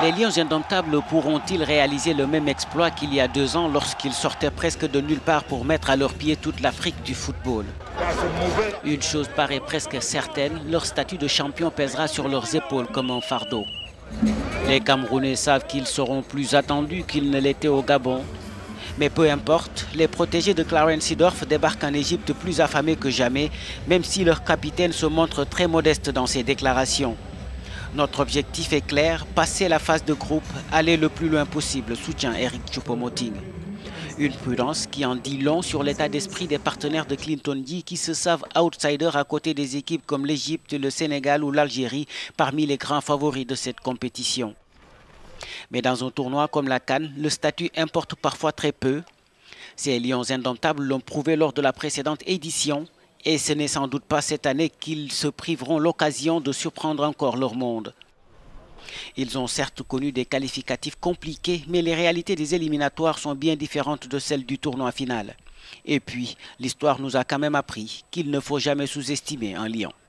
Les Lions indomptables pourront-ils réaliser le même exploit qu'il y a 2 ans lorsqu'ils sortaient presque de nulle part pour mettre à leurs pieds toute l'Afrique du football? Une chose paraît presque certaine, leur statut de champion pèsera sur leurs épaules comme un fardeau. Les Camerounais savent qu'ils seront plus attendus qu'ils ne l'étaient au Gabon. Mais peu importe, les protégés de Clarence Seedorf débarquent en Égypte plus affamés que jamais, même si leur capitaine se montre très modeste dans ses déclarations. Notre objectif est clair, passer la phase de groupe, aller le plus loin possible, soutient Eric Choupo-Moting. Une prudence qui en dit long sur l'état d'esprit des partenaires de Clinton Dee qui se savent outsiders à côté des équipes comme l'Égypte, le Sénégal ou l'Algérie, parmi les grands favoris de cette compétition. Mais dans un tournoi comme la CAN, le statut importe parfois très peu. Ces Lions indomptables l'ont prouvé lors de la précédente édition. Et ce n'est sans doute pas cette année qu'ils se priveront l'occasion de surprendre encore leur monde. Ils ont certes connu des qualificatifs compliqués, mais les réalités des éliminatoires sont bien différentes de celles du tournoi final. Et puis, l'histoire nous a quand même appris qu'il ne faut jamais sous-estimer un lion.